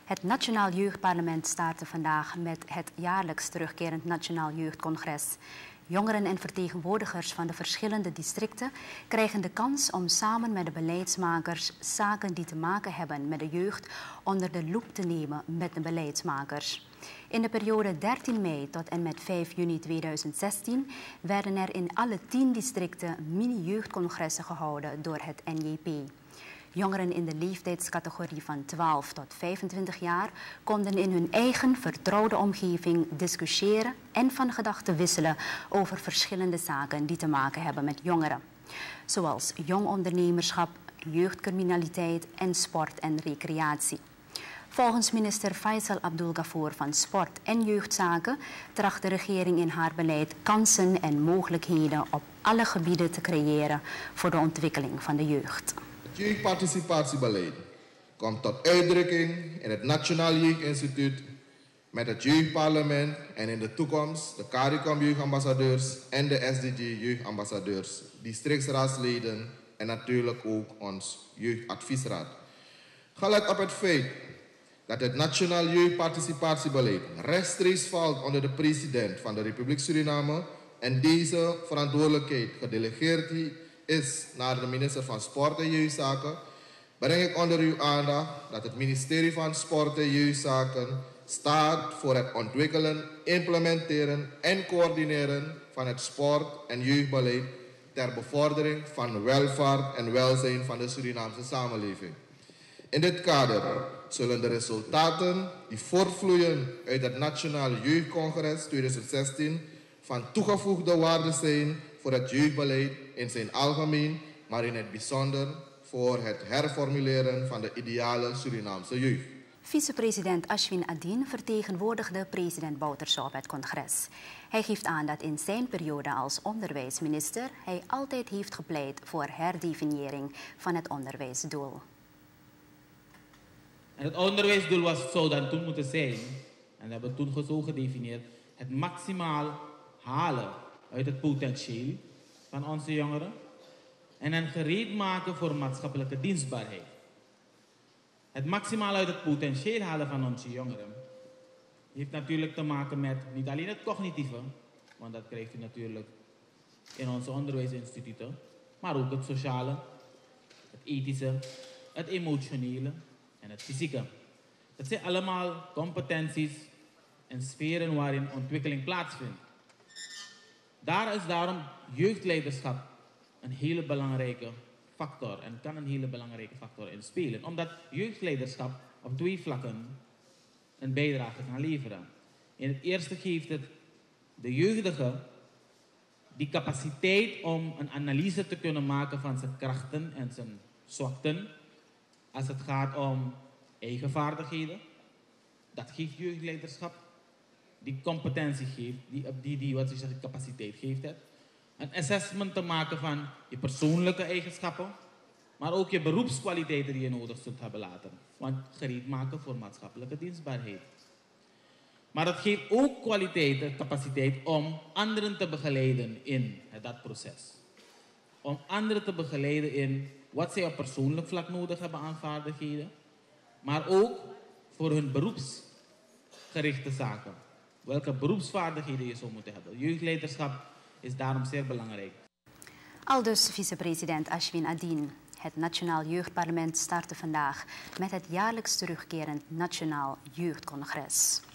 Het Nationaal Jeugdparlement startte vandaag met het jaarlijks terugkerend Nationaal Jeugdcongres. Jongeren en vertegenwoordigers van de verschillende districten krijgen de kans om samen met de beleidsmakers zaken die te maken hebben met de jeugd onder de loep te nemen met de beleidsmakers. In de periode 13 mei tot en met 5 juni 2016 werden er in alle 10 districten mini-jeugdcongressen gehouden door het NJP. Jongeren in de leeftijdscategorie van 12 tot 25 jaar konden in hun eigen vertrouwde omgeving discussiëren en van gedachten wisselen over verschillende zaken die te maken hebben met jongeren. Zoals jong ondernemerschap, jeugdcriminaliteit en sport en recreatie. Volgens minister Faisal Abdulgafoor van Sport en Jeugdzaken tracht de regering in haar beleid kansen en mogelijkheden op alle gebieden te creëren voor de ontwikkeling van de jeugd. Het jeugdparticipatiebeleid komt tot uitdrukking in het Nationaal Jeugdinstituut met het Jeugdparlement en in de toekomst de CARICOM jeugdambassadeurs en de SDG jeugdambassadeurs, districtsraadsleden en natuurlijk ook ons jeugdadviesraad. Gelet op het feit dat het Nationaal Jeugdparticipatiebeleid rechtstreeks valt onder de president van de Republiek Suriname en deze verantwoordelijkheid gedelegeerd is naar de minister van Sport en Jeugdzaken, breng ik onder uw aandacht dat het ministerie van Sport en Jeugdzaken staat voor het ontwikkelen, implementeren en coördineren van het sport- en jeugdbeleid ter bevordering van welvaart en welzijn van de Surinaamse samenleving. In dit kader zullen de resultaten die voortvloeien uit het Nationaal Jeugdcongres 2016 van toegevoegde waarde zijn voor het jeugdbeleid in zijn algemeen, maar in het bijzonder voor het herformuleren van de ideale Surinaamse jeugd. Vicepresident Ashwin Adin vertegenwoordigde president Bouterse op het congres. Hij geeft aan dat in zijn periode als onderwijsminister hij altijd heeft gepleit voor herdefiniëring van het onderwijsdoel. En het onderwijsdoel zou dan toen moeten zijn, en we hebben toen zo gedefinieerd, het maximaal halen uit het potentieel van onze jongeren en hen gereed maken voor maatschappelijke dienstbaarheid. Het maximaal uit het potentieel halen van onze jongeren heeft natuurlijk te maken met niet alleen het cognitieve, want dat krijgt u natuurlijk in onze onderwijsinstituten, maar ook het sociale, het ethische, het emotionele en het fysieke. Dat zijn allemaal competenties en sferen waarin ontwikkeling plaatsvindt. Daar is daarom jeugdleiderschap een hele belangrijke factor en kan een hele belangrijke factor in spelen. Omdat jeugdleiderschap op 2 vlakken een bijdrage kan leveren. In het eerste geeft het de jeugdige die capaciteit om een analyse te kunnen maken van zijn krachten en zijn zwakten. Als het gaat om eigen vaardigheden, dat geeft jeugdleiderschap. Die competentie geeft, die wat je zegt, capaciteit geeft het. Een assessment te maken van je persoonlijke eigenschappen, maar ook je beroepskwaliteiten die je nodig zult hebben later. Want gereed maken voor maatschappelijke dienstbaarheid. Maar het geeft ook kwaliteit, capaciteit om anderen te begeleiden in dat proces. Om anderen te begeleiden in wat zij op persoonlijk vlak nodig hebben aan vaardigheden, maar ook voor hun beroepsgerichte zaken. Welke beroepsvaardigheden je zou moeten hebben. Jeugdleiderschap is daarom zeer belangrijk. Aldus vicepresident Ashwin Adin. Het Nationaal Jeugdparlement startte vandaag met het jaarlijks terugkerend Nationaal Jeugdcongres.